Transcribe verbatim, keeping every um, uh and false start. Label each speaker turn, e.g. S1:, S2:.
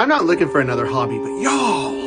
S1: I'm not looking for another hobby, but y'all.